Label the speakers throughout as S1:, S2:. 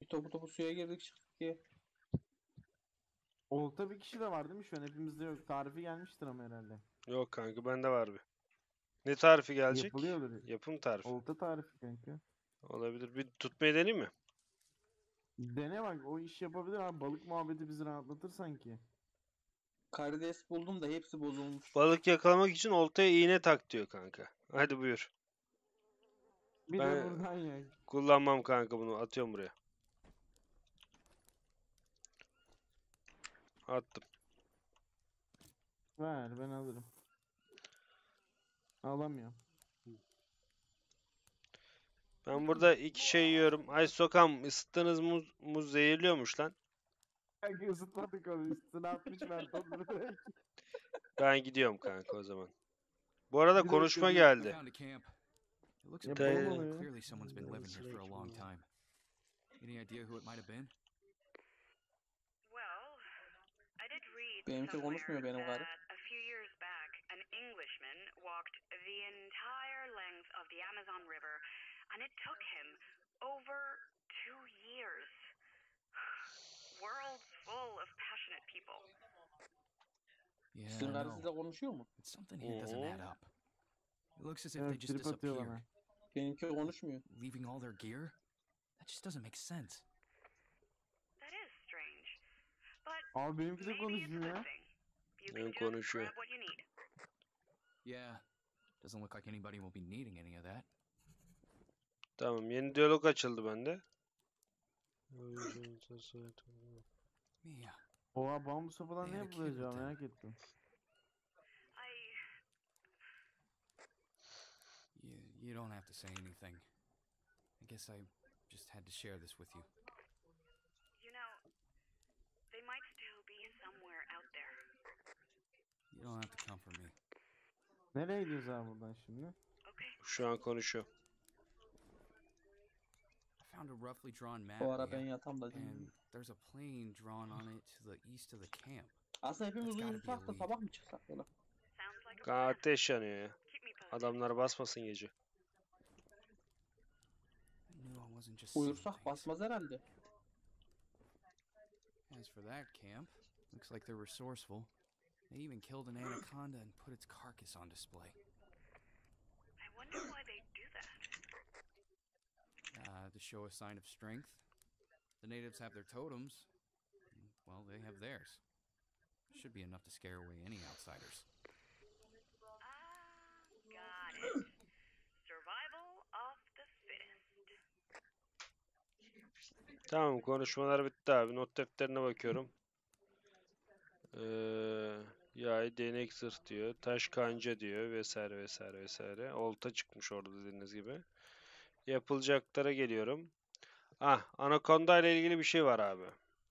S1: topu topu suya girdik çıktık diye.
S2: Olta bir kişi de var değil mi? Şu an hepimizde yok. Tarifi gelmiştir ama herhalde.
S3: Yok kanka bende var bir. Ne tarifi gelecek?
S2: Yapılıyordur.
S3: Yapım tarifi.
S2: Olta tarifi kanka.
S3: Olabilir. Bir tutmayı deneyeyim mi?
S2: Dene bak, o iş yapabilir abi. Balık muhabbeti bizi rahatlatır sanki.
S1: Karides buldum da hepsi bozulmuş.
S3: Balık yakalamak için oltaya iğne tak diyor kanka. Hadi buyur.
S2: Bir de
S3: Ben
S2: buradan ya.
S3: kullanmam kanka bunu. Atıyorum buraya. Attım.
S2: Ver, ben alırım. Alamıyorum.
S3: Ben burada iki şey yiyorum. Ay sokam, ısıttığınız muz zehirliyormuş lan.
S2: Kanka ısıtmadık onu. Üstüne atmış Mert'on direkt.
S3: Ben gidiyorum kanka o zaman. Bu arada
S2: Direkt
S3: konuşma
S2: yazıyor.
S4: I
S3: geldi.
S4: found a camp. It looks
S2: Yapalım
S4: abandoned.
S2: onu ya.
S4: Clearly someone's been living here for a long time. Any idea who it might have been?
S5: Well, I did read
S1: Benimki
S5: somewhere
S1: konuşmuyor benim garip.
S5: that a few years back an Englishman walked the entire length of the Amazon River and it took him over 2 years. World full of passionate people.
S4: Yeah,
S1: Sizin
S4: I
S1: karı
S4: know.
S1: size konuşuyor mu?
S4: But something here doesn't add up. It looks as if they
S2: Evet,
S4: just
S2: trip atıyor
S4: disappeared,
S2: bana.
S1: Benimki konuşmuyor.
S4: leaving all their gear. That just doesn't make sense.
S5: That is strange. But
S2: Abi benimki de
S5: maybe it's a
S2: konuşmuyor
S5: good
S2: ya.
S5: thing. You
S3: Benim
S5: can just
S3: konuşuyor.
S5: grab what you need.
S4: Yeah, doesn't look like anybody will be needing any of that.
S3: Tamam, yeni diyalog açıldı bende.
S4: Mia,
S2: Oha, bambu sopadan ne
S4: Yeah,
S2: yapılıyor
S4: kid
S2: acaba,
S4: with
S2: merak ettim.
S4: you don't have to say anything. I guess I just had to share this with you.
S5: You know, they might still be somewhere out there.
S4: You don't have to come for me.
S2: Nereye gidiyoruz abi buradan şimdi?
S5: Okay.
S3: Şu an konuşuyor.
S4: I found a roughly drawn map,
S1: O ara
S4: Mia,
S1: ben yatam da
S4: and
S1: dinleyeyim.
S4: there's a plane drawn on it to the east of the camp.
S1: Aslında hepimiz
S4: That's gotta be
S1: uyusak da
S4: a lead.
S1: sabah mı çıksak yola?
S5: Sounds like a
S3: Kanka
S5: plan.
S3: ateş yanıyor ya.
S5: Keep me posted.
S3: Adamlar basmasın gece.
S4: I knew I wasn't just seeing
S1: Uyursak
S4: things.
S1: basmaz herhalde.
S4: As for that camp, looks like they're resourceful. They even killed an anaconda and put its carcass on display.
S5: I wonder why they do that.
S4: To show a sign of strength. The natives have their totems. Well, they have theirs. Should be enough to scare away any outsiders.
S5: Got it. Survival of the fittest.
S3: Tamam, konuşmalar bitti abi. Not defterine bakıyorum. Yay, değnek, zırh diyor. Taş, kanca diyor. Vesaire vesaire vesaire. Olta çıkmış orada dediğiniz gibi. Yapılacaklara geliyorum. Ah, anakonda ile ilgili bir şey var abi.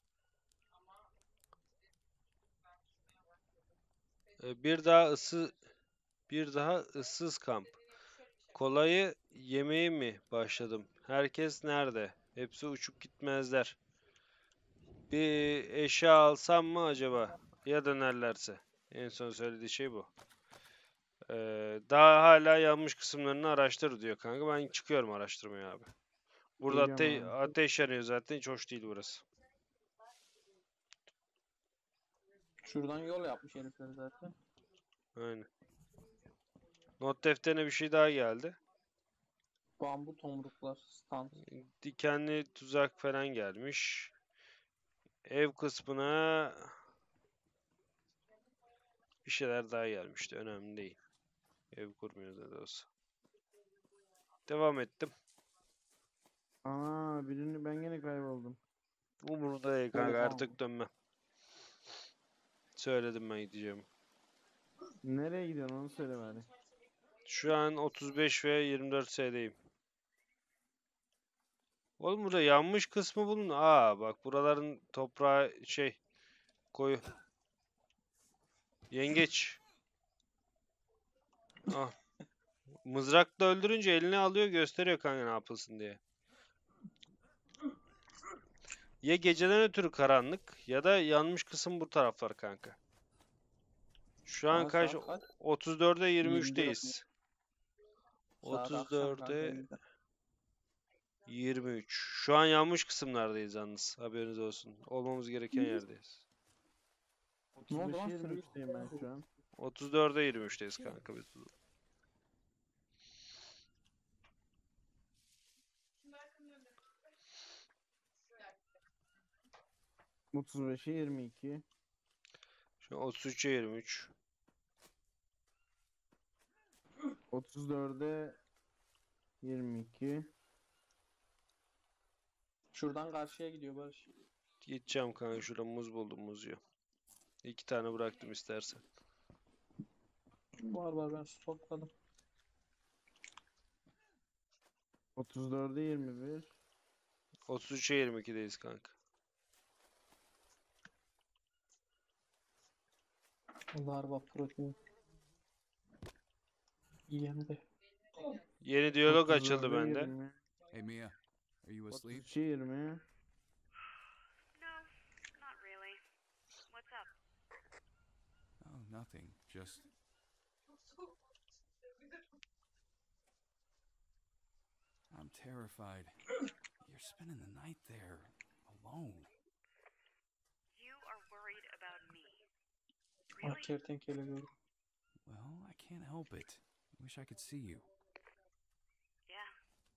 S3: Bir daha ıssız kamp. Kolayı yemeği mi başladım? Herkes nerede? Hepsi uçup gitmezler. Bir eşya alsam mı acaba? Ya dönerlerse. En son söylediği şey bu. Daha hala yanmış kısımlarını araştır diyor kanka. Ben çıkıyorum araştırmaya abi. Burada
S2: Geliyorum abi.
S3: ateş yanıyor zaten. Hiç hoş değil burası.
S1: Şuradan yol yapmış herifler zaten.
S3: Aynen. Not defterine bir şey daha geldi.
S1: Bambu tomruklar, stand.
S3: Dikenli tuzak falan gelmiş. Ev kısmına bir şeyler daha gelmişti. Önemli değil. Ev kurmuyoruz ne de olsa. Devam ettim.
S2: Aa, birini ben gene kayboldum.
S3: Umurumda değil kanka,
S1: Oha.
S3: artık dönmem. Söyledim ben gideceğimi.
S2: Nereye gidiyorsun onu söyle bari.
S3: Şu an 35 ve 24 S'deyim. Oğlum burada yanmış kısmı bulun. Aa bak, buraların toprağı koyu. Yengeç. Ah. Mızrakla öldürünce eline alıyor, gösteriyor kanka ne yapılsın diye. Ya geceden ötürü karanlık ya da yanmış kısım bu taraflar kanka. Şu an
S1: Aa,
S3: kaç?
S1: saat kaç?
S3: 34'e
S1: 21
S3: 23'teyiz.
S1: Saat akşam kanka
S3: 34'e
S1: evde.
S3: 23. Şu an yanmış kısımlardayız yalnız. Haberiniz olsun. Olmamız gereken yerdeyiz.
S1: Ne oldu
S2: 35'e
S1: lan? Sürü
S2: 23'teyim ben şu an.
S3: 34'e 23'teyiz kanka biz.
S2: 35'e 22.
S3: Şu an 33'e 23.
S2: 34'e 22.
S1: Şuradan karşıya gidiyor Barış.
S3: Gideceğim kanka, şurada muz buldum, muz yiyor. 2 tane bıraktım istersen.
S1: Var ben stokladım.
S2: 34'e 21.
S3: 33'e 22'deyiz kanka.
S1: Larva protein. Yemde.
S3: Yeni diyalog
S2: 34'e
S3: açıldı bende.
S2: 20.
S4: Hey, Mia. Are you asleep?
S2: 33'e 20.
S5: No, not really. What's up?
S4: Oh, nothing. Just. I'm terrified. You're spending the night there. Alone.
S5: You are worried about me.
S1: Ah,
S5: Really?
S1: kertenkele gördüm.
S4: Well, I can't help it. I wish I could see you.
S5: Yeah.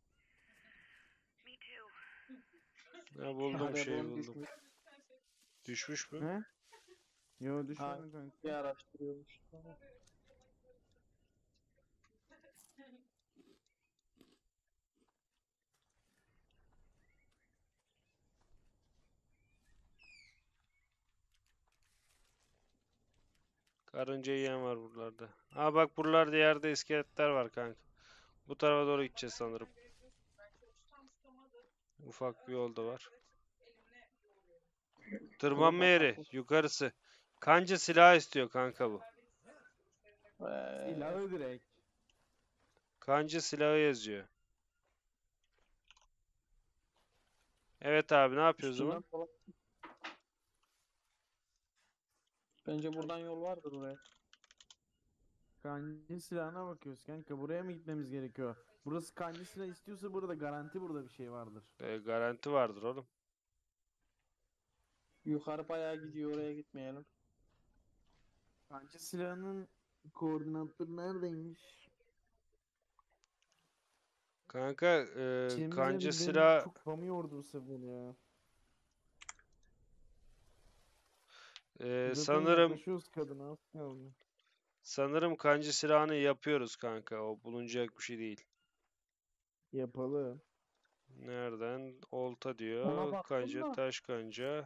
S5: Me too.
S3: Ya buldum,
S1: Hadi
S3: şey
S1: bunu
S3: buldum.
S1: düşmüş.
S3: Düşmüş mü?
S2: He? Yo
S1: Ha,
S2: düşmedi kanka.
S1: bir araştırıyormuş. Tamam.
S3: Karınca yiyen var buralarda. Ha bak, buralarda yerde iskeletler var kanka. Bu tarafa doğru gideceğiz sanırım. Ufak bir yol da var. Tırmanma yeri yukarısı. Kanca silah istiyor kanka bu.
S2: Silahı direkt.
S3: Kanca silahı yazıyor. Evet abi, ne yapıyoruz o zaman?
S1: Üstünden falan. Bence buradan yol vardır oraya.
S2: Kanji silahına bakıyoruz kanka. Buraya mı gitmemiz gerekiyor? Burası kanji silah istiyorsa burada garanti burada bir şey vardır.
S3: Garanti vardır oğlum.
S1: Yukarı bayağı gidiyor, oraya gitmeyelim.
S2: Kanji silahının koordinatları neredeymiş?
S3: Kanka
S2: Çin'imize
S3: kanca
S2: benim
S3: silah
S2: çok kafamı yordu bu sefer ya. Zaten
S3: sanırım
S2: yaklaşıyoruz kadına, az kaldı.
S3: kanca silahını yapıyoruz kanka. O bulunacak bir şey değil.
S2: Yapalım.
S3: Nereden? Olta
S1: Ona
S3: diyor.
S1: baktım
S3: Kanca,
S1: da.
S3: taş kanca.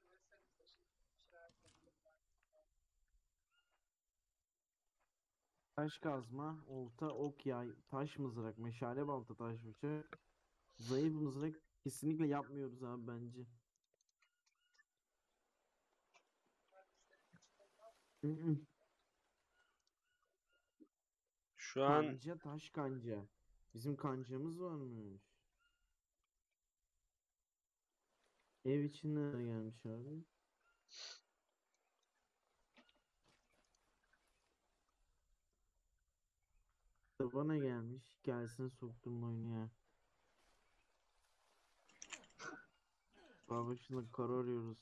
S2: Taş kazma, olta, ok yay, taş mızrak, meşale balta, taş bıçak. Zayıf mızrak kesinlikle yapmıyoruz abi bence. Hı-hı.
S3: Şu an
S2: Kanca, taş kanca. Bizim kancamız varmış. Ev içine gelmiş abi. Bana gelmiş. Gelsin soktum oyunu ya. Başında kar arıyoruz.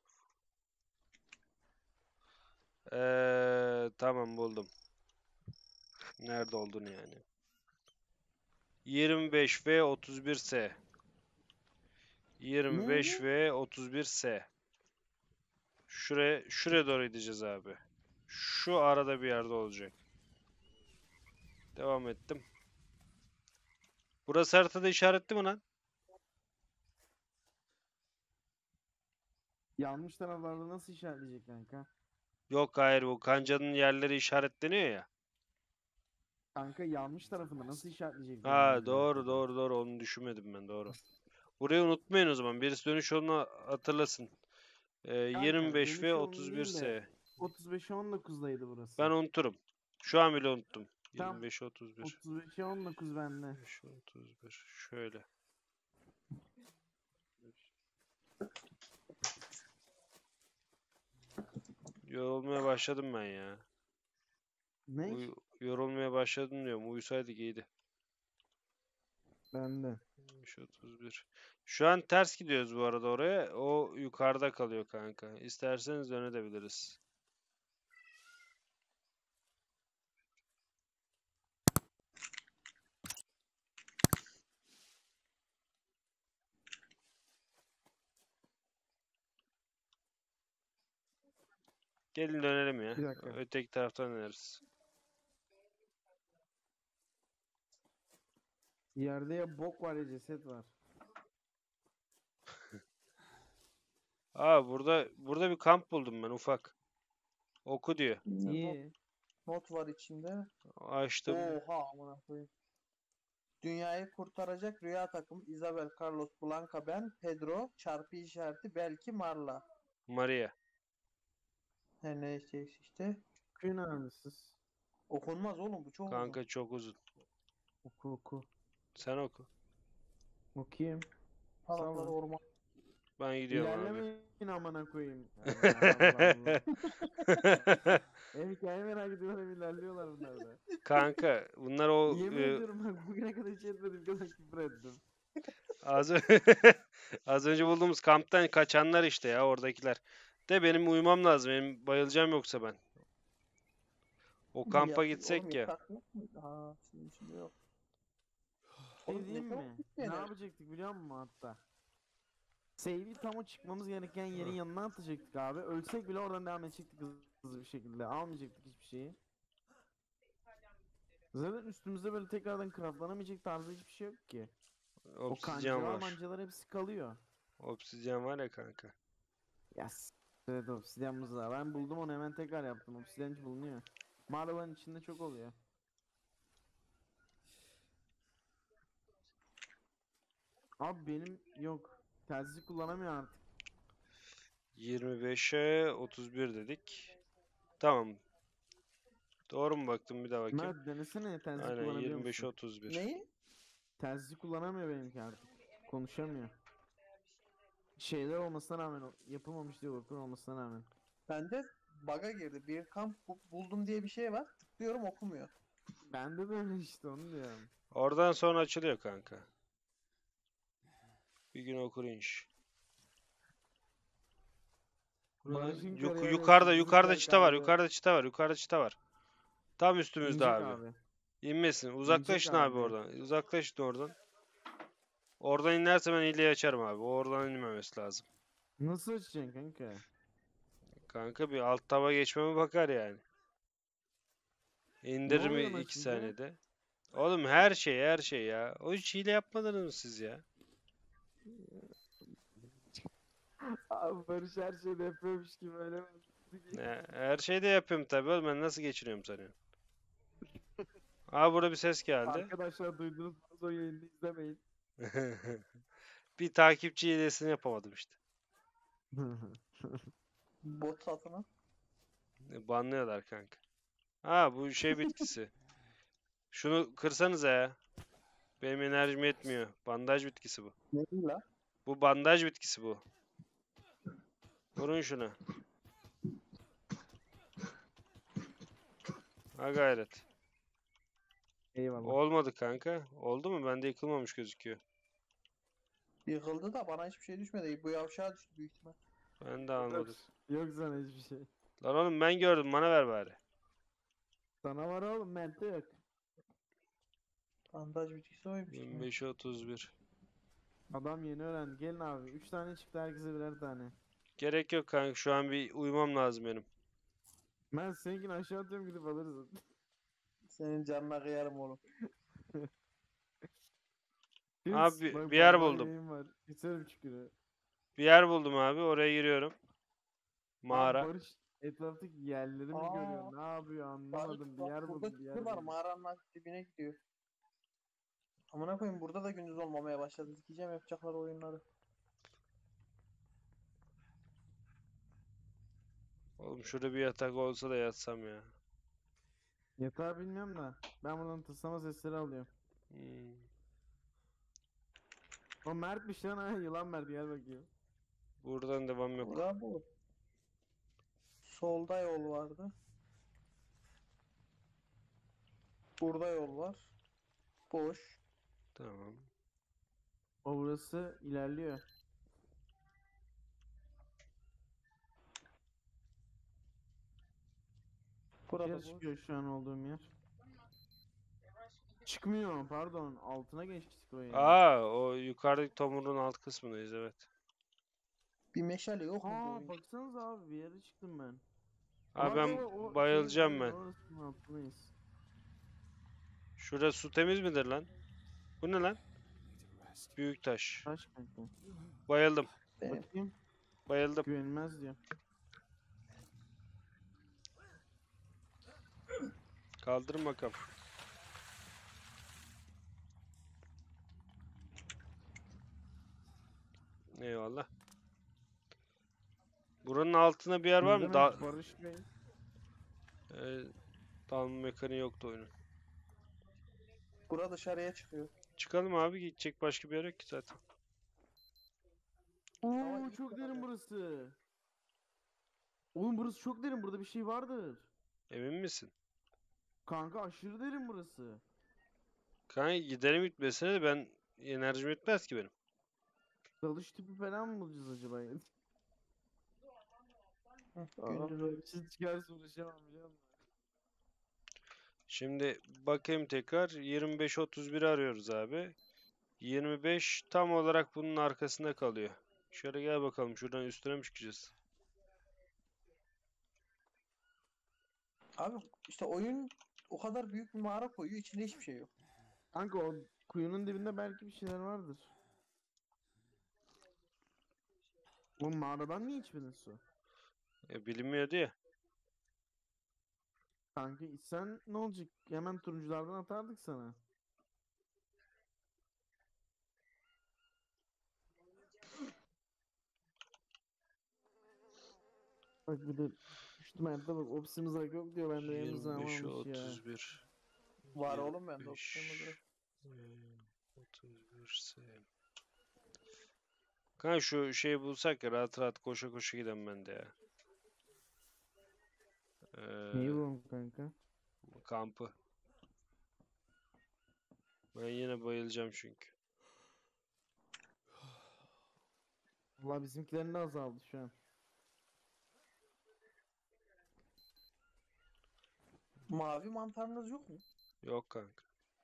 S3: tamam buldum. Nerede olduğunu yani. 25 ve 31 S. 25 ve 31 S. Şuraya doğru gideceğiz abi. Şu arada bir yerde olacak. Devam ettim. Burası haritada işaretli mi lan?
S2: Yanlış taraflarda nasıl işaretleyecek kanka?
S3: Yok, hayır, bu kancanın yerleri işaretleniyor ya.
S2: Kanka yanlış tarafında nasıl işaretleyecek?
S3: Ha,
S2: bildiğin
S3: doğru
S2: haritada?
S3: doğru doğru, onu düşünmedim ben, doğru. Burayı unutmayın o zaman. Birisi dönüş yolunu hatırlasın.
S2: Kanka,
S3: 25
S2: dönüş
S3: ve
S2: yolunu
S3: 31
S2: değil de
S3: S.
S2: 35'e 19'daydı burası.
S3: Ben unuturum. Şu an bile unuttum.
S2: Tamam.
S3: 25 31.
S2: 35'e 19 bende.
S3: 25 31. Şöyle. Yorulmaya başladım ben ya.
S2: Ne?
S3: Yorulmaya başladım diyorum. Uyusaydık iyiydi.
S2: Ben de.
S3: 31. Şu an ters gidiyoruz bu arada oraya. O yukarıda kalıyor kanka. İsterseniz dönebiliriz. Gelin dönelim ya.
S2: Bir dakika.
S3: Öteki taraftan döneriz.
S2: Yerde ya bok var ya ceset var.
S3: Aa, burada bir kamp buldum ben, ufak. Oku diyor.
S2: Niye?
S1: Not var içinde.
S3: Açtım.
S1: Oha amına koyayım. Dünyayı kurtaracak rüya takımı Isabel, Carlos, Blanca, ben, Pedro, çarpı işareti, belki Marla.
S3: Maria.
S1: Her neyse işte.
S2: Okuyun abi siz.
S1: Okunmaz oğlum, bu çok uzun.
S3: Kanka çok uzun.
S2: Oku oku.
S3: Sen oku.
S2: Okuyayım.
S1: Salaklar
S2: Tamam.
S1: orman.
S3: Ben gidiyorum abi.
S2: İlerlemeyin amına koyayım. Allah Allah. Hem hikaye merak ediyorum hem ilerliyorlar bunlar da.
S3: Kanka bunlar o
S2: Yemin ediyorum bak bugüne kadar hiç etmedim kadar küfür ettim.
S3: az az önce bulduğumuz kamptan kaçanlar işte ya, oradakiler. De benim uyumam lazım. Benim bayılacağım yoksa ben. O kampa gitsek
S1: Oğlum
S3: ya.
S1: yatak yok muydu? Ha, şimdi içinde yok. Oğlum,
S2: Şey diyeyim
S1: yatak
S2: mi?
S1: yok
S2: Ne
S1: yani.
S2: yapacaktık biliyor musun hatta? Save'i tam o çıkmamız gereken yerin yanına atacaktık abi. Ölsek bile oradan devam edecektik hızlı bir şekilde. Almayacaktık hiçbir şeyi. Zaten üstümüzde böyle tekrardan craftlanamayacak tarzda hiçbir şey yok ki. O
S3: Obsidyen
S2: kancalar
S3: var.
S2: mancalar hepsi kalıyor.
S3: Obsidyen var ya kanka.
S2: Yes. Evet obsidyenimiz var. Ben buldum onu hemen tekrar yaptım. Obsidyen hiç bulunuyor. Mağaraların içinde çok oluyor. Abi benim yok. Telsizi kullanamıyor artık.
S3: 25'e 31 dedik. Tamam. Doğru mu baktım, bir daha bakayım.
S2: Mert denesene telsizi
S3: Aynen,
S2: kullanabiliyor
S3: 25'e
S2: musun?
S3: 31.
S1: Neyi?
S2: Telsizi kullanamıyor benimki artık. Konuşamıyor. Şeyler olmasına rağmen yapılmamış diye bakıyor olmasına rağmen.
S1: Bende bug'a girdi. Bir kamp buldum diye bir şey var. Tıklıyorum, okumuyor.
S2: Bende de öyle işte onu diyorum.
S3: Oradan sonra açılıyor kanka. Bir gün okur inş.
S2: Barış'ın
S3: Yukarıda
S2: kariyeri
S3: yukarıda
S2: Zıplar
S3: çita var.
S2: kaydı.
S3: Yukarıda çita var. Yukarıda çita var. Tam üstümüzde
S2: İnecek
S3: abi. İnmesin.
S2: İnecek
S3: Uzaklaşın abi
S2: abi.
S3: oradan. Uzaklaşın oradan. Oradan inerse ben hileyi açarım abi. O oradan inmemesi lazım.
S2: Nasıl açacaksın kanka?
S3: Kanka bir alt taba geçmeme bakar yani. İndirir mi
S2: oluyor
S3: 2
S2: açınca?
S3: saniyede? Oğlum her şey ya. O hiç hile yapmadınız mı siz ya?
S2: Abi Barış her şeyde yapıyormuş gibi öyle mi?
S3: Her şeyde yapıyorum tabii oğlum. Ben nasıl geçiriyorum sanıyorum. Abi burada bir ses geldi.
S2: Arkadaşlar duydunuz mu? O yayını izlemeyin.
S3: Bir takipçi hilesini yapamadım işte.
S1: Bot satına.
S3: Banlıyorlar kanka. Ha, bu şey bitkisi. Şunu kırsanıza ya. Benim enerjim yetmiyor. Bandaj bitkisi bu.
S1: Ne değil la?
S3: Bu bandaj bitkisi bu. Vurun şuna. Ha gayret.
S2: Eyvallah.
S3: Olmadı kanka. Oldu mu? Bende yıkılmamış gözüküyor.
S1: Yıkıldı da bana hiçbir şey düşmedi. Bu yavşağa düştü büyük ihtimal.
S3: Ben de almadım.
S2: Yok sana hiçbir şey.
S3: Lan oğlum ben gördüm. Bana ver bari.
S2: Sana var oğlum Mert'te yok.
S1: Bandaj bitkisi oymuş.
S3: 25'e 31.
S2: Adam yeni öğrendi. Gelin abi. 3 tane çıktı herkese birer tane.
S3: Gerek yok kanka. Şu an bir uyumam lazım benim.
S2: Ben seninkini aşağı atıyorum gidip alırız.
S1: Senin canına kıyarım oğlum.
S3: Abi,
S2: Bak
S3: bir yer
S2: vallahi
S3: buldum.
S2: yayın var. İçerim çükürü.
S3: Bir yer buldum abi. Oraya giriyorum.
S2: Abi
S3: Mağara.
S2: Barış etraftaki yerleri mi
S1: Aa,
S2: görüyor? Ne yapıyor anlamadım. Bir
S1: Bak,
S2: yer
S1: burada
S2: buldum bir yer
S1: çukur var.
S2: buldum.
S1: Mağaranın dibine gidiyor. Amına koyayım, burada da gündüz olmamaya başladı. Dikeceğim yapacakları oyunları.
S3: Oğlum şurada bir yatak olsa da yatsam ya.
S2: Yatağı bilmiyorum da. Ben buradan tıslama sesleri alıyorum.
S3: Hmm.
S2: O Mert'miş lan ha. Yılan Mert gel bakayım.
S3: Buradan devam yok.
S1: Bura bu. Solda yol vardı. Burada yol var. Boş.
S3: Tamam.
S2: O burası ilerliyor.
S1: Burada
S2: Dışarı
S1: boş.
S2: çıkıyor şu an olduğum yer. Çıkmıyor pardon. Altına geçtik o yerin.
S3: O yukarıdaki tomurun alt kısmındayız, evet.
S1: Bir meşale yok mu bu
S2: Aa
S1: oyun?
S2: baksanıza abi bir yere çıktım ben.
S3: Abi
S2: Bak,
S3: ben
S2: o
S3: bayılacağım
S2: aynen
S3: ben.
S2: orasının altındayız.
S3: Şurada su temiz midir lan? Bu ne lan? Büyük taş.
S2: Taş kanka.
S3: Bayıldım.
S1: Benim.
S2: Bakayım.
S3: Bayıldım.
S2: Güvenilmez diyor.
S3: Kaldırın bakalım. Eyvallah. Buranın altında bir yer var
S2: Ne
S3: mı?
S2: demek Barış Bey?
S3: E, dalma mekaniği yoktu oyunun.
S1: Bura dışarıya çıkıyor.
S3: Çıkalım abi, gidecek başka bir yer yok ki zaten.
S1: Ama
S2: Oo
S1: ilk
S2: çok derin
S1: beraber.
S2: burası. Oğlum burası çok derin. Burada bir şey vardır.
S3: Emin misin?
S2: Kanka aşırı derin burası.
S3: Kanka gidelim gitmesine de ben enerjim yetmez ki benim.
S2: Dalış tipi falan mı bulacağız acaba?
S1: Hı, gündüz oldu.
S2: Bir şey çıkarsa uğraşamam biliyor musun?
S3: Şimdi bakayım tekrar 25-31 arıyoruz abi. 25 tam olarak bunun arkasında kalıyor. Şöyle gel bakalım, şuradan üstüne mi çıkacağız?
S1: Abi işte oyun o kadar büyük bir mağara koyuyor. İçinde hiçbir şey yok.
S2: Kanka o kuyunun dibinde belki bir şeyler vardır. Bu mağaradan niye içmedin su?
S3: Bilinmiyordu ya.
S2: Kanka içsen ne olacak? Hemen turunculardan atardık sana. Bak bir de düştü Mert'e bak opsimiz yok diyor bende benim
S3: 25'e
S2: zamamış ya.
S3: 31.
S1: Var oğlum bende
S3: 25,
S1: opsiyonumuz.
S3: 31 ise. Kanka şu şeyi bulsak ya, rahat rahat koşa koşa giden ben de ya.
S2: Neyi
S3: Ee,
S2: bulalım kanka?
S3: kampı. Ben yine bayılacağım çünkü.
S2: Valla bizimkilerin de azaldı şu an.
S1: Mavi mantarınız yok mu?
S3: Yok kanka.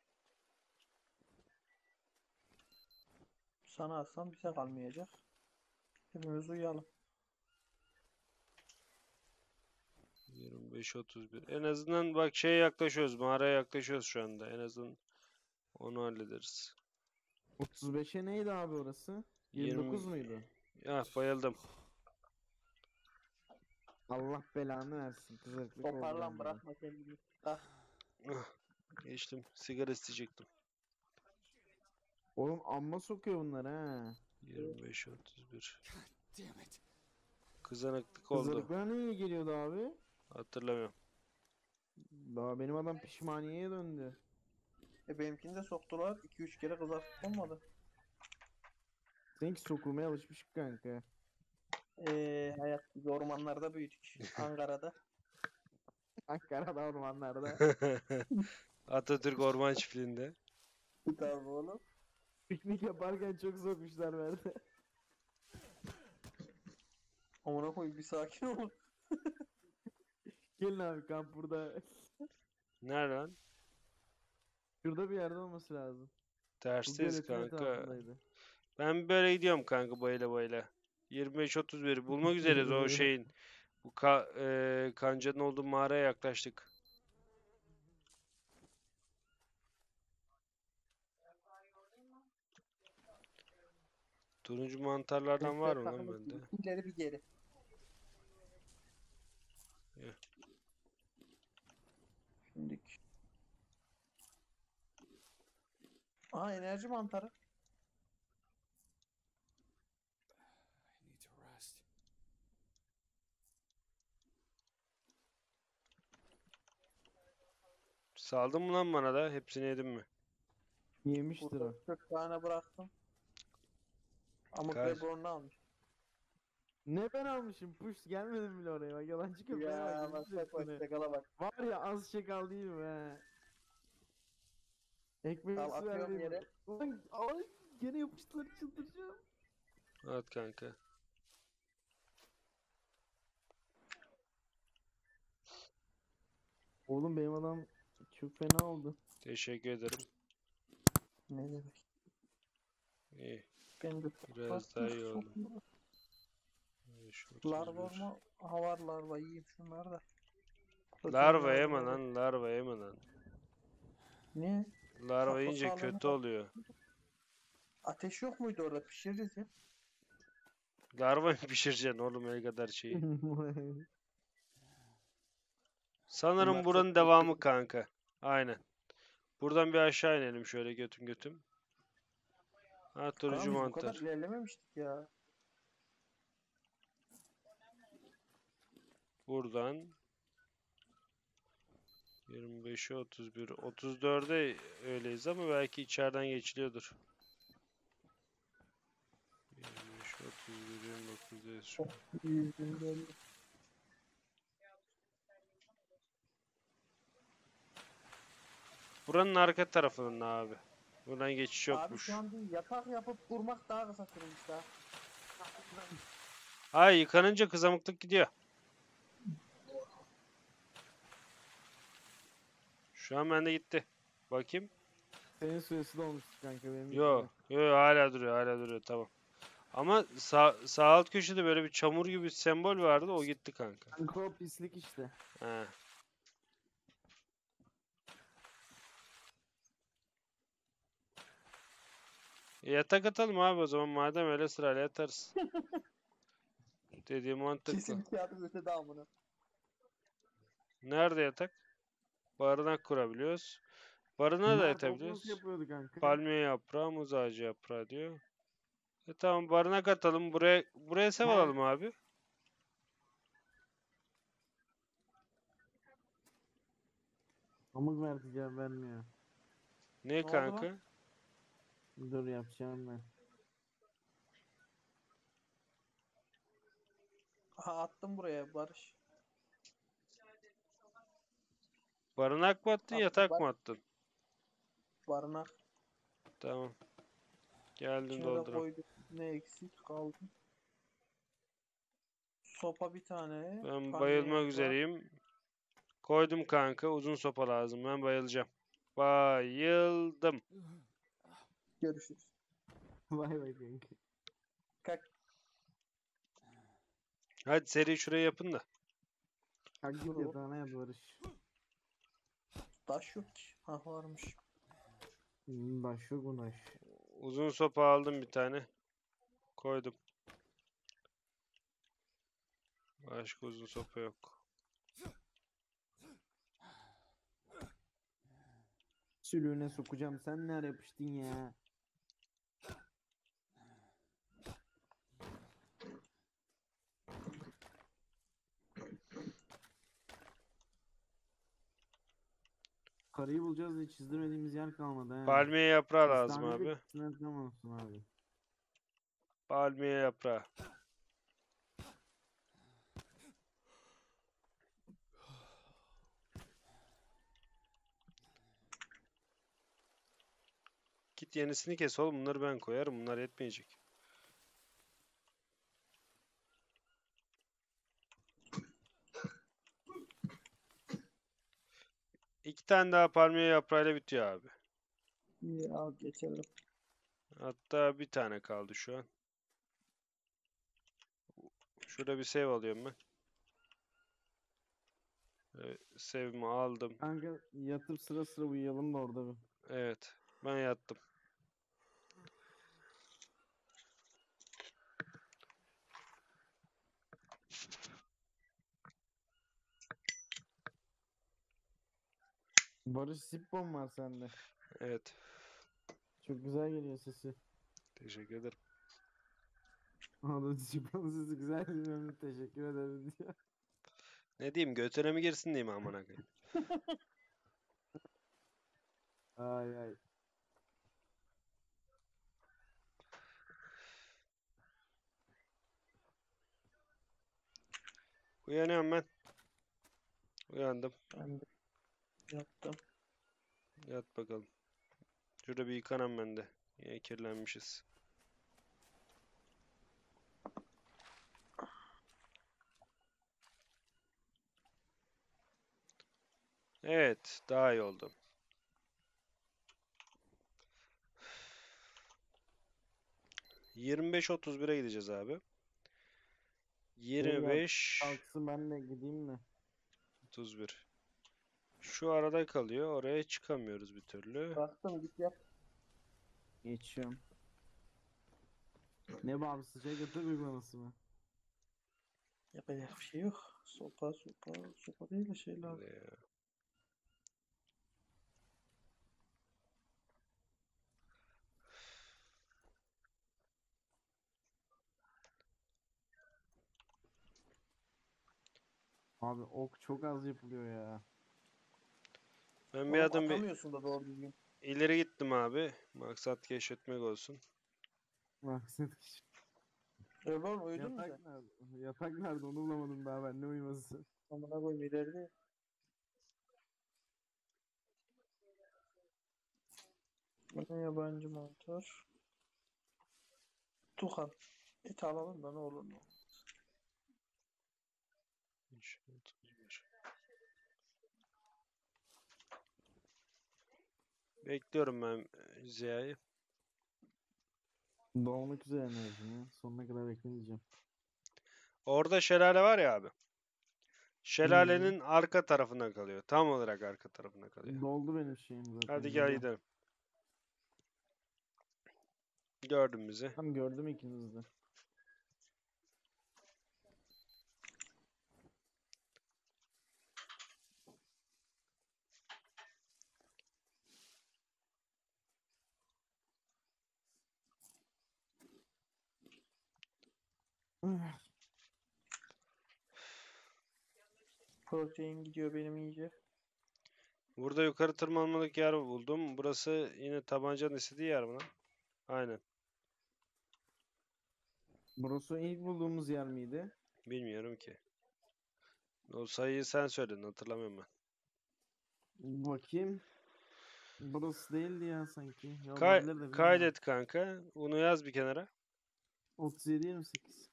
S1: Sana atsam bize kalmayacak. Hepimiz uyuyalım.
S3: 25-31. En azından bak şeye yaklaşıyoruz. Mağaraya yaklaşıyoruz şu anda. En azından onu hallederiz.
S2: 35'e neydi abi orası? 29 muydu?
S3: Ya bayıldım.
S2: Allah belanı versin kızarıklık oldu
S1: Toparlan
S2: bende.
S1: bırakma kendini. Ah,
S3: Ah, geçtim. Sigara isteyecektim.
S2: Oğlum amma sokuyor bunlar ha.
S3: 25-31.
S4: Damn it.
S3: Kızanıklık oldu.
S2: Kızarıklığa ne iyi geliyordu abi?
S3: Hatırlamıyorum.
S2: Daha benim adam pişmaniyeye döndü.
S1: benimkini de soktular. 2-3 kere kızarttık olmadı.
S2: Seninki sokulmaya alışmış kanka.
S1: Hayat biz ormanlarda büyüdük. Ankara'da.
S2: Ankara'da ormanlarda.
S3: Atatürk Orman Çiftliği'nde.
S1: Tabii oğlum.
S2: Piknik yaparken çok sokmuşlar bende.
S1: Amına koyayım bir sakin ol.
S2: Gelin abi kamp burada.
S3: Nerede lan?
S2: Şurada bir yerde olması lazım. Bu
S3: Tersteyiz
S2: göletin
S3: kanka.
S2: etrafındaydı.
S3: Ben böyle gidiyorum kanka, bayla bayla. 25-31 bulmak üzereyiz o şeyin. Bu kancanın olduğu mağaraya yaklaştık. Turuncu mantarlardan var mı lan
S1: Takımız
S3: bende?
S1: bir ileri bir geri.
S3: Yok.
S1: Şimdi. Aha enerji mantarı.
S4: I need to rest.
S3: Saldın mı lan bana da? Hepsini yedin mi?
S2: Yemiştir
S1: Burada
S2: o.
S1: 40 tane bıraktım. Ama
S3: Kaç?
S1: Gregor'unu almış.
S2: Ne ben almışım? Push gelmedim bile oraya. Bak yalancı köpeğe
S1: Ya
S2: bak.
S1: bak bak bak çakala bak.
S2: Var ya az şey kaldı değil mi be? Ekmeği
S1: Tamam,
S2: su
S1: atıyorum
S2: vermeyeyim.
S1: yere.
S2: Ulan ay gene yapıştılar, çıldıracağım.
S3: At kanka.
S2: Oğlum benim adam çok fena oldu.
S3: Teşekkür ederim.
S1: Ne demek?
S3: İyi.
S1: Ben de
S3: Biraz daha iyi oldu. 5,
S1: Larva
S3: 31.
S1: mı? Havar larva yiyeyim şunları da.
S3: Larva
S1: Protein
S3: yeme
S1: lazım olur.
S3: lan. Larva yeme lan.
S1: Ne?
S3: Larva
S1: O
S3: yiyince
S1: sağlığına
S3: kötü
S1: bak.
S3: oluyor.
S1: Ateş yok muydu orada? Pişiririz ya.
S3: Larva mı pişireceksin oğlum el kadar şeyi? Sanırım
S1: Bunlar
S3: buranın
S1: çok
S3: devamı
S1: büyük.
S3: kanka. Aynen. Buradan bir aşağı inelim şöyle götüm götüm. Ha turuncu
S1: Kaan biz bu kadar
S3: mantar.
S1: ilerlememiştik ya.
S3: Buradan 25'e 31. 34'e öyleyiz ama belki içeriden geçiliyordur. 25, 31, 29'dayız şu an.
S1: 150.
S3: Buranın arka tarafının abi. Buradan geçiş
S1: Abi
S3: yokmuş.
S1: şu an bir yatak yapıp kurmak daha kısa sürmüş daha.
S3: Ay yıkanınca kızamıklık gidiyor. Şu an bende gitti. Bakayım.
S2: Senin süresi dolmuş kanka benim.
S3: Yo, yo hala duruyor, hala duruyor. Tamam. Ama sağ alt köşede böyle bir çamur gibi bir sembol vardı. O gitti kanka.
S2: Kanka o pislik işte.
S3: He. Yatak atalım abi o zaman madem öyle sırayla yatarız. Dediğim mantıklı.
S1: Kesin kağıdı ötede amına.
S3: Nerede yatak? Barınak kurabiliyoruz. Barınağa da
S2: Mert
S3: yatabiliyoruz.
S2: nasıl yapıyordu kanka?
S3: Palmiye yaprağı, muz ağacı yaprağı diyor. Tamam barınak atalım. Buraya sev alalım abi.
S2: Pamuk Mert cevap vermiyor.
S3: Ne
S1: oldu lan?
S3: kanka?
S2: Dur yapacağım ben.
S1: Aha attım buraya Barış.
S3: Barınak mı attın,
S1: Attım
S3: yatak
S1: bak.
S3: mı attın?
S1: Barınak.
S3: Tamam. Geldim
S1: İçine de
S3: dolduram.
S1: koyduk. Ne eksik kaldı? Sopa bir tane.
S3: Ben
S1: Palmiye
S3: bayılmak
S1: yaprağı.
S3: üzereyim. Koydum kanka. Uzun sopa lazım. Ben bayılacağım. Bayıldım.
S1: Görüşürüz.
S2: Vay vay kanka.
S1: Kalk.
S3: Hadi seri şurayı yapın da.
S2: Kalk git
S1: Dur oğlum.
S2: yatağına yat Barış.
S1: Taş yok ki. Ha varmış.
S2: Baş yok unaş.
S3: Uzun sopa aldım bir tane. Koydum. Başka uzun sopa yok.
S2: Sülüğüne sokacağım. Sen nereye yapıştın ya? Karıyı bulacağız diye çizdirmediğimiz yer kalmadı he.
S3: Palmiye yaprağı lazım
S2: İstanbul'da
S3: abi.
S2: kısmet kalmasın abi.
S3: Palmiye yaprağı. Git yenisini kes oğlum. Bunları ben koyarım. Bunlar yetmeyecek. İki tane daha palmiye yaprağıyla bitiyor abi.
S1: İyi al geçelim.
S3: Hatta bir tane kaldı şu an. Şurada bir save alıyorum ben. Save'imi aldım.
S2: Kanka yatıp sıra sıra uyuyalım da orada bir.
S3: Evet. Ben yattım.
S2: Barış Sippon var sende.
S3: Evet.
S2: Çok güzel geliyor sesi.
S3: Teşekkür ederim.
S2: Oğlum Sippon'un sesi güzel geliyor. Teşekkür ederim diyor.
S3: Ne diyeyim? Götüne mi girsin diyeyim amına koyayım.
S2: Ay ay.
S3: Uyanıyorum ben. Uyandım.
S1: Ben de yattım.
S3: Yat bakalım. Şurada bir yıkanam ben de. Yine kirlenmişiz. Evet, daha iyi oldu. ...25-31'e gideceğiz abi.
S2: Şey yap,
S3: 25
S2: kalksın ben de gideyim mi?
S3: 31. Şu arada kalıyor. Oraya çıkamıyoruz bir türlü.
S1: Bıraktım git yap.
S2: Geçiyorum. Ne bu abi, sıcak yatak uygulaması mı?
S1: Yapacak bir şey yok. Sopa değil de şey lazım.
S3: Nerede ya?
S2: Abi ok çok az yapılıyor ya.
S3: Ben bir
S1: Oğlum
S3: adım bir
S1: atamıyorsun da doğru düzgün.
S3: ileri gittim abi. Maksat keşfetmek olsun.
S2: Bak sen
S1: Öyle oğlum uyudun mu sen?
S2: yatak nerede? Yatak nerede onu bulamadım daha ben, ne uyuması.
S1: Amına koyayım ileride. Bana yabancı motor. Tuhan. Et alalım da ne olur ne olmaz.
S3: 31. Bekliyorum ben Ziya'yı.
S2: Doğmak üzere enerjimi. Sonuna kadar bekleyeceğim.
S3: Orada şelale var ya abi.
S2: Hı.
S3: Şelalenin arka tarafına kalıyor. Tam olarak arka tarafına kalıyor.
S2: Doldu benim şeyim zaten.
S3: Hadi gel
S2: geliyorum.
S3: gidelim. Gördün bizi.
S2: Tam gördüm ikinizi de.
S1: Protein gidiyor benim iyice.
S3: Burada yukarı tırmanmalık yer buldum. Burası yine tabancanın istediği yer mi lan? Aynen.
S2: Burası ilk bulduğumuz yer miydi?
S3: Bilmiyorum ki. O sayıyı sen söyledin. Hatırlamıyorum ben.
S2: Bakayım. Burası değildi ya sanki. Ya
S3: Kay-
S2: olabilir de bilmiyorum.
S3: kaydet kanka. Bunu yaz bir kenara.
S2: 37-28.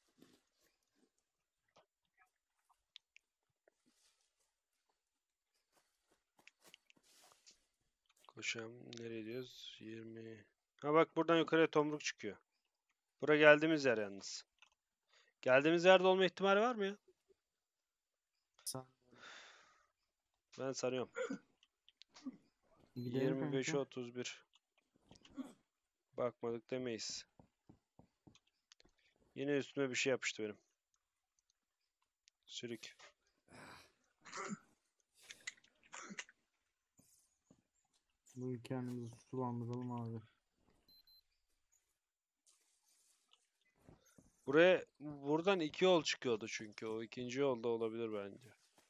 S3: Koşam. Nereye gidiyoruz? 20. Ha bak buradan yukarıya tomruk çıkıyor. Bura geldiğimiz yer yalnız. Geldiğimiz yerde olma ihtimali var mı ya? Ben sanıyorum.
S2: Gidelim
S3: 25'e
S2: kanka.
S3: 31. Bakmadık demeyiz. Yine üstüme bir şey yapıştı benim. Sürük.
S2: Bu kendimizi sulandıralım abi.
S3: Buradan iki yol çıkıyordu çünkü. O ikinci yolda olabilir bence.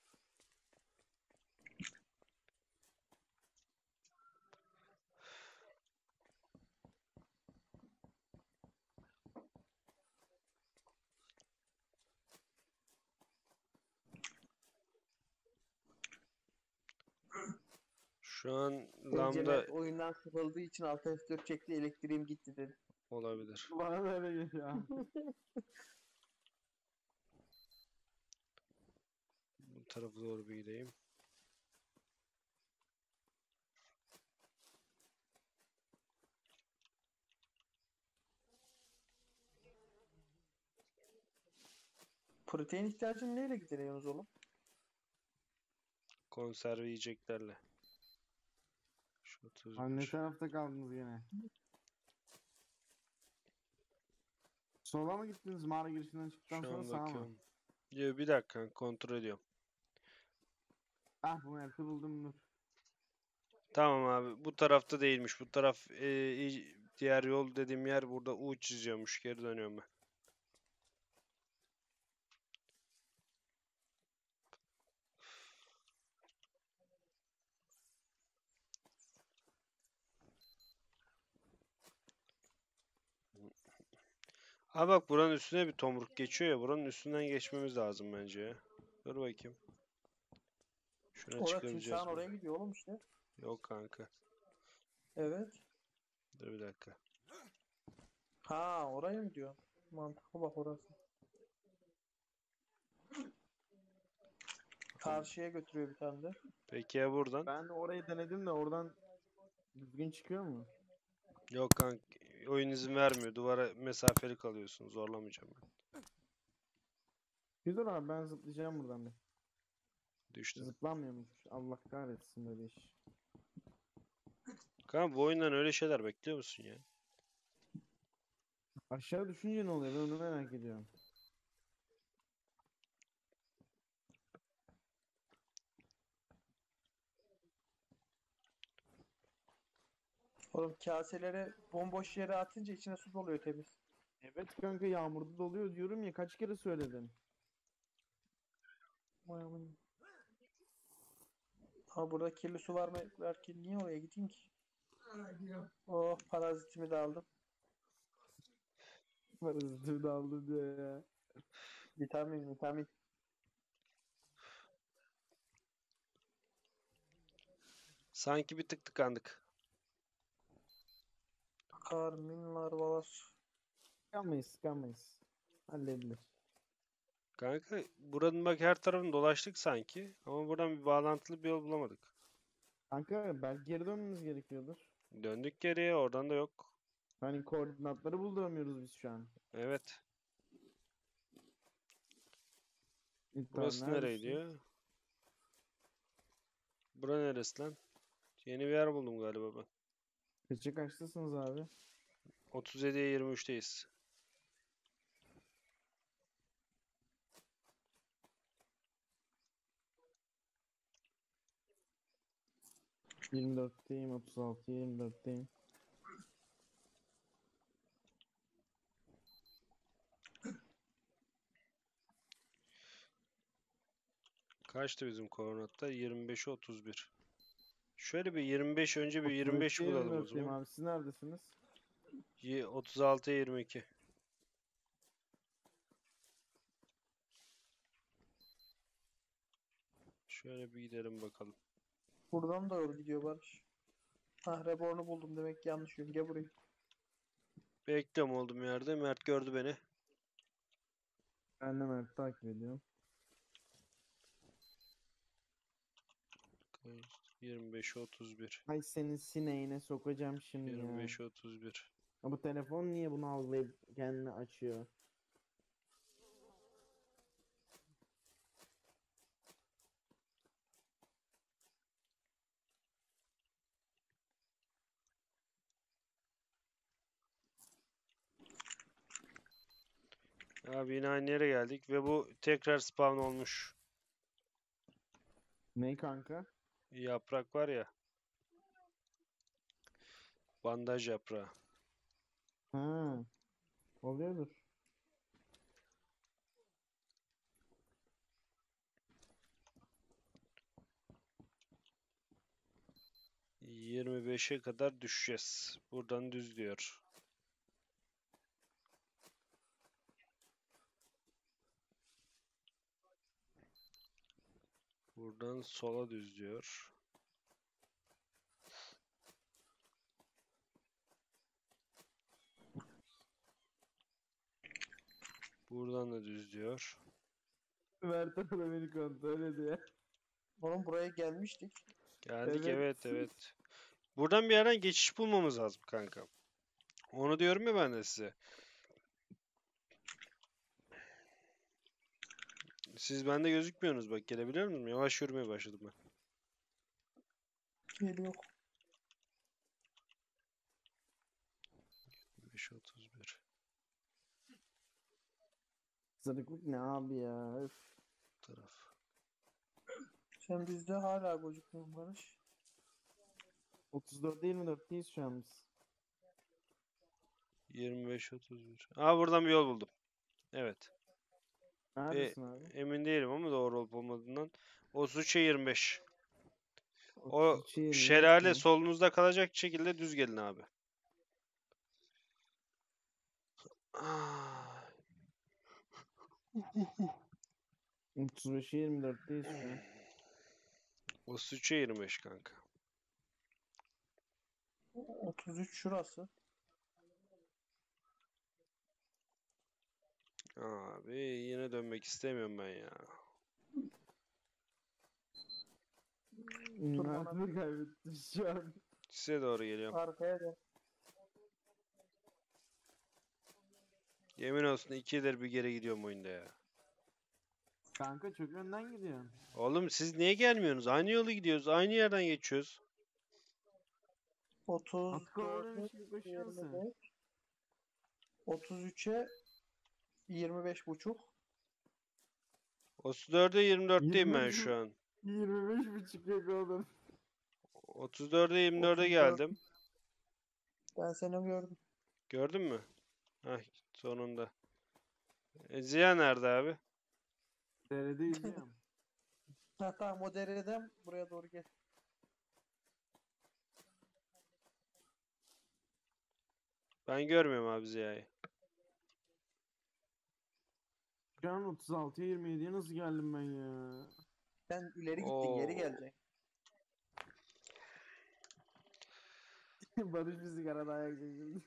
S3: Şu an lambda
S1: Ecemet oyundan sıkıldığı için Alt F4 çekti elektriğim gitti dedi.
S3: olabilir.
S2: Bana da öyle geliyor abi.
S3: Bu tarafa doğru bir gideyim.
S1: Protein ihtiyacını neyle gideriyorsunuz oğlum?
S3: Konserve yiyeceklerle. Şu
S2: Abi ne
S3: 31.
S2: tarafta kaldınız gene? Sola mı gittiniz mağara girişinden çıktıktan
S3: Şu
S2: sonra,
S3: an
S2: sağa mı?
S3: bakıyorum. Ya bir dakika kontrol ediyorum.
S2: Ah, bu merti buldum, dur.
S3: Tamam abi bu tarafta değilmiş. Bu taraf diğer yol dediğim yer burada U çiziyormuş. Geri dönüyorum ben. Abi bak buranın üstüne bir tomruk geçiyor ya. Buranın üstünden geçmemiz lazım bence ya. Dur bakayım. Şuna
S1: Orada
S3: çıkabileceğiz
S1: timsahın
S3: mi?
S1: oraya gidiyor oğlum işte.
S3: Yok kanka.
S1: Evet.
S3: Dur bir dakika.
S1: Ha, orayı mı diyor? Mantıklı bak orası. Karşıya götürüyor bir tane de.
S3: Peki ya buradan?
S2: Ben de orayı denedim de oradan düzgün çıkıyor mu?
S3: Yok kanka. Oyun izin vermiyor. Duvara mesafeli kalıyorsun. Zorlamayacağım ben.
S2: Bir dur abi, ben zıplayacağım buradan bir.
S3: Düştüm.
S2: Zıplanmıyormuş. Allah kahretsin böyle iş.
S3: Kanka bu oyundan öyle şeyler bekliyor musun ya?
S2: Aşağı düşünce ne oluyor, ben onu merak ediyorum.
S1: Oğlum kaseleri bomboş yere atınca içine su doluyor temiz.
S2: Evet kanka, yağmurda doluyor diyorum ya, kaç kere söyledim.
S1: Vay aman. Ha, burada kirli su var mı? Var ki niye oraya gideyim ki? Oh, parazitimi de aldım.
S2: Parazitimi de aldım diyor ya.
S1: Vitamin, vitamin.
S3: Sanki bir tık tıkandık.
S1: Karmin larvalar.
S2: Sıkamayız, sıkamayız. Halledilir.
S3: Kanka buranın bak her tarafını dolaştık sanki. Ama buradan bir bağlantılı bir yol bulamadık.
S2: Kanka belki geri dönmemiz gerekiyordur.
S3: Döndük geriye, oradan da yok.
S2: Hani koordinatları bulduramıyoruz biz şu an.
S3: Evet.
S2: İlk
S3: Burası nereye gidiyor? Bura neresi lan? Yeni bir yer buldum galiba ben.
S2: Kaça kaçtasınız abi?
S3: 37'ye 23'teyiz.
S2: Hı. 24'teyim, 36, 24'teyim.
S3: Kaçtı bizim koordinatta? 25'e 31. Şöyle bir 25 önce bir 25
S2: 35'te
S3: bulalım o
S2: 24'teyim
S3: zaman.
S2: abi, siz neredesiniz?
S3: 36'ya 22. Şöyle bir gidelim bakalım.
S1: Buradan da yol gidiyor Barış. Ah, rebornu buldum demek ki yanlış yön. Gel buraya.
S3: Bekliyorum olduğum yerde. Mert gördü beni.
S2: Ben de Mert'i takip ediyorum.
S3: 25'e 31.
S2: Ay senin sineğine sokacağım şimdi ya.
S3: 25'e 31.
S2: Ya bu telefon niye bunu algılayıp kendini açıyor?
S3: Abi yine aynı yere geldik ve bu tekrar spawn olmuş.
S2: Ne kanka?
S3: Yaprak var ya. Bandaj yaprağı.
S2: Ha, oluyordur.
S3: %25'e kadar düşeceğiz. Buradan düz diyor. Buradan sola düz diyor. Buradan da düz diyor.
S2: Mert da beni kontrol ediyor.
S1: Oğlum buraya gelmiştik.
S3: Geldik,
S2: Evet.
S3: evet evet. Buradan bir yerden geçiş bulmamız lazım kanka. Onu diyorum ya ben de size. Siz bende gözükmüyorsunuz bak, gelebiliyor musunuz? Yavaş yürümeye başladım ben.
S1: Geliyor.
S3: 5.31
S2: Zırıklık ne abi ya? Öf.
S3: taraf.
S1: Sen bizde hala gözükmüyorsun Barış.
S2: 34'te 24'teyiz şu an biz.
S3: 25.31. Aa, buradan bir yol buldum. Evet.
S2: Neredesin abi?
S3: Emin değilim ama doğru olup olmadığından. 33'e 25. O
S2: 33'e 25
S3: şelale
S2: mi?
S3: solunuzda kalacak şekilde düz gelin abi. Ah,
S2: 35'e 24'teyiz şu an.
S3: 33'e 25 kanka.
S1: 33 şurası.
S3: Abi yine dönmek istemiyorum ben ya.
S1: Dur bana
S2: Hayatını kaybettin şu an.
S3: Size doğru geliyorum.
S1: arkaya da.
S3: Yemin olsun 2'dir bir geri gidiyorum oyunda ya.
S2: Kanka çok önden gidiyorsun.
S3: Oğlum siz niye gelmiyorsunuz? Aynı yolu gidiyoruz. Aynı yerden geçiyoruz.
S1: 30
S2: Atkı öyle bir koşuyorsun sen.
S1: 25. 33'e 25 buçuk.
S3: 34'e 24'teyim ben
S2: 25
S3: şu an.
S2: 25,5 yok oğlum.
S3: 34'e 24'e
S1: 34.
S3: geldim.
S1: Ben seni gördüm.
S3: Gördün mü? Hah sonunda. Ziya nerede abi?
S2: Derede yüzüyorum.
S1: Ha tamam, o dereden buraya doğru gel.
S3: Ben görmüyorum abi Ziya'yı.
S2: Şu an 36'ya 27'ye nasıl geldim ben ya?
S1: Sen ileri gittin, geri
S3: Oo.
S1: geleceksin.
S2: Barış bir sigara daha yakacak şimdi.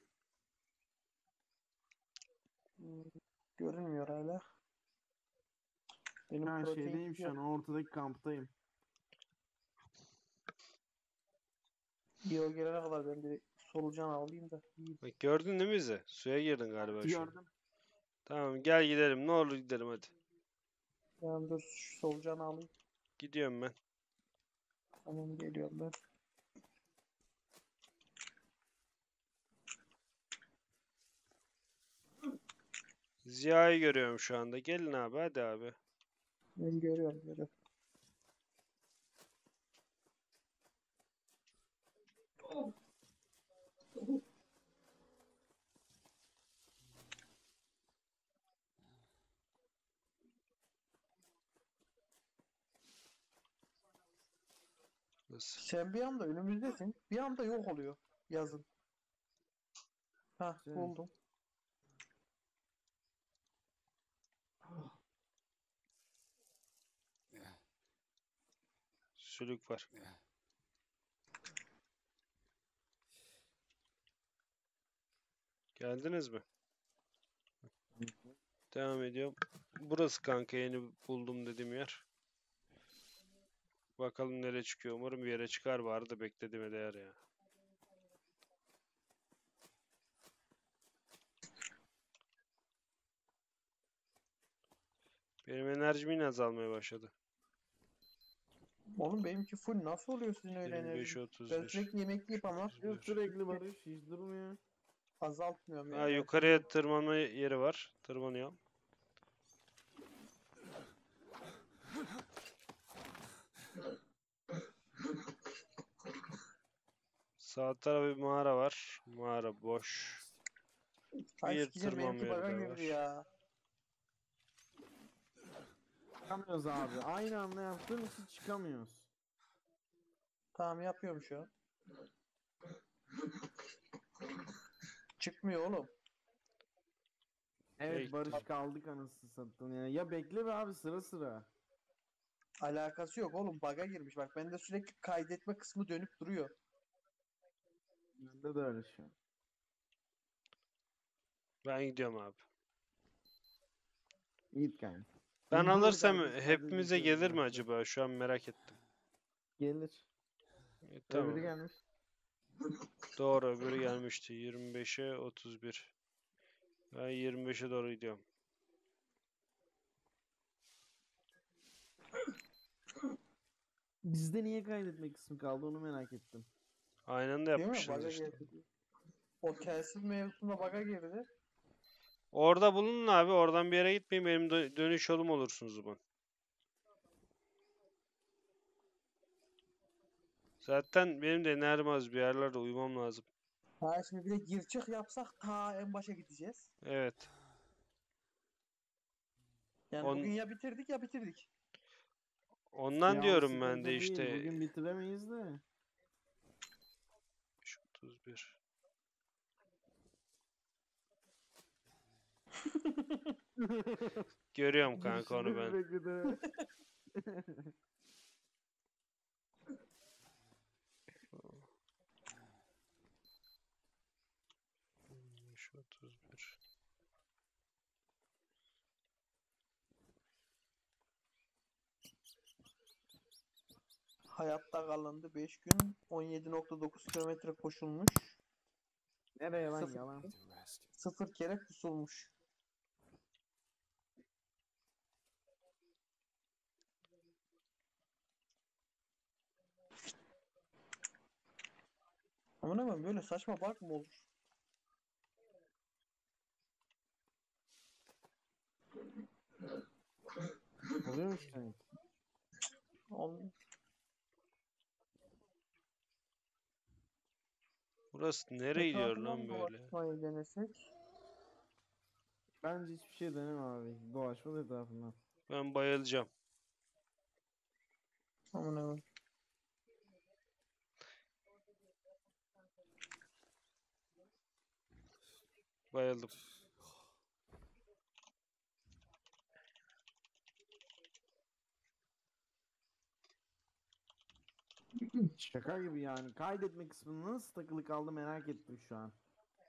S1: Hmm, görünmüyor hala. Benim
S2: Ha
S1: protein
S2: şeydeyim şu
S1: yok.
S2: an ortadaki kamptayım.
S1: İyi, o gelene kadar ben bir solucan alayım da. İyi.
S3: Bak gördün değil mi bizi? Suya girdin galiba şu an.
S2: Gördüm.
S3: Tamam gel gidelim. Ne olur gidelim hadi.
S1: Ben dur şu solucanı alayım.
S3: Gidiyorum ben.
S1: Tamam, geliyorum ben.
S3: Ziya'yı görüyorum şu anda. Gelin abi hadi abi.
S1: Ben görüyorum.
S3: Nasıl?
S1: Sen bir anda önümüzdesin. Bir anda yok oluyor yazın. Ha,
S2: Şey.
S1: buldum.
S3: Sülük var. Geldiniz mi? Devam ediyorum. Burası kanka yeni buldum dediğim yer. Bakalım nereye çıkıyor. Umarım bir yere çıkar bari da beklediğime değer ya. Benim enerjim yine azalmaya başladı.
S1: Oğlum benimki full, nasıl oluyor sizin öyle
S3: 25,
S1: enerjiniz? Ben
S3: 31.
S1: sürekli yemek yiyip ama
S3: 31.
S2: Sürekli Barış hiç durmuyor.
S1: azaltmıyorum
S3: Ha
S1: yani.
S3: yukarıya tırmanma yeri var. Tırmanıyorum. Sağ tarafta bir mağara var. Mağara boş.
S1: Ay
S3: Bir
S1: sikeceğim,
S3: tırmanma
S1: benimki
S3: yeri
S1: bug'a
S3: daha
S1: girdi
S3: var.
S1: ya.
S2: Çıkamıyoruz abi. Aynı anda yaptığım için çıkamıyoruz.
S1: Tamam, yapıyorum şu an. Çıkmıyor oğlum.
S2: Evet
S3: Şey,
S2: Barış kaldık anasını sattın ya. Ya bekle be abi sıra sıra.
S1: Alakası yok oğlum, bug'a girmiş. Bak bende sürekli kaydetme kısmı dönüp duruyor.
S2: Bende de öyle şu an.
S3: ben gidiyorum abi.
S2: Git kanka.
S3: Ben
S2: Dur
S3: alırsam
S2: kardeş,
S3: hepimize
S2: kardeşim,
S3: gelir mi
S2: bekle.
S3: acaba? Şu an merak ettim.
S2: Gelir.
S3: Tamam.
S2: Öbürü gelmiş.
S3: Doğru öbürü gelmişti. 25'e 31. Ben 25'e doğru gidiyorum.
S2: Bizde niye kaydetme kısmı kaldı onu merak ettim.
S3: Aynı anda
S1: Değil mi?
S3: yapmışsınız
S1: Bug'a
S3: işte.
S1: girdi. O telsiz mevzusunda bug'a girdi.
S3: Orada bulunun abi. Oradan bir yere gitmeyin. Benim dönüş yolum olursunuz o zaman. Zaten benim de enerjim az. Bir yerlerde uyumam lazım.
S1: Ha, şimdi bir de gir çık yapsak ta en başa gideceğiz.
S3: Evet.
S1: Yani bugün ya bitirdik ya bitirdik.
S3: Ondan
S2: Ya o
S3: diyorum ben
S2: sıkıntı
S3: de
S2: değil.
S3: işte.
S2: Bugün bitiremeyiz de.
S3: 31. Görüyorum kanka onu
S2: Girişinde
S3: ben.
S2: bir bekledi.
S3: 25, 31.
S1: Hayatta kalındı 5 gün 17.9 kilometre koşulmuş.
S2: Nereye lan
S1: Sıfır,
S2: yalan?
S4: To rest.
S1: 0 kere pusulmuş. Ama ne ben böyle saçma bug mı olur?
S2: Oluyormuş demek.
S1: On,
S3: Burası nereye gidiyor
S1: etrafından
S3: lan böyle?
S1: dolaşmayı denesek.
S2: Bence hiçbir şey deneme abi. Dolaşma etrafından.
S3: Ben bayılacağım.
S1: Ama ne ben.
S3: Bayıldım.
S2: Şaka gibi yani. Kaydetme kısmında nasıl takılı kaldı merak ettim şu an.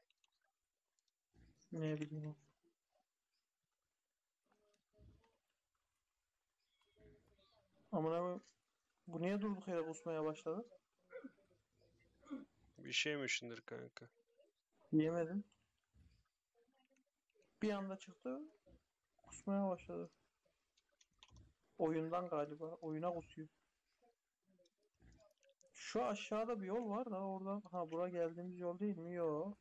S1: Ne bileyim. Ama ne ben. Bu niye durduk yere kusmaya başladı?
S3: Bir şey mi işindir kanka?
S1: Yemedim. Bir anda çıktı. Kusmaya başladı. Oyundan galiba. Oyuna kusuyor. Şu aşağıda bir yol var da oradan. Ha bura geldiğimiz yol değil mi? Yo.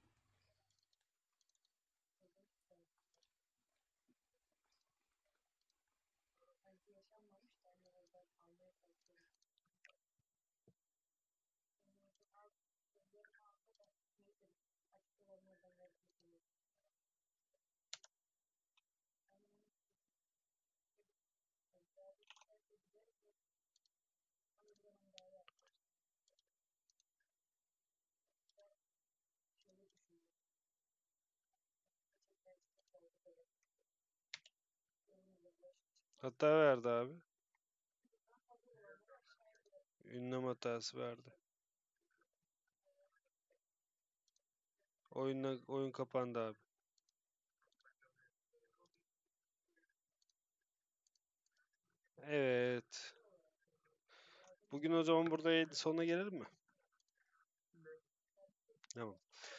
S3: Hata verdi abi. Ünlem hatası verdi. Oyun kapandı abi. Evet. Bugün o zaman burada sonuna gelelim mi? Tamam.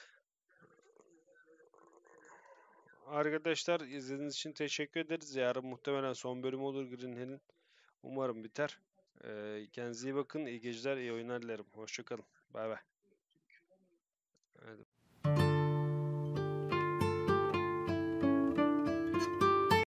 S3: Arkadaşlar izlediğiniz için teşekkür ederiz. Yarın muhtemelen son bölüm olur Green Hill'in. Umarım biter. Kendinize iyi bakın. İyi geceler, iyi oyunlar dilerim. Hoşçakalın. Bay bay.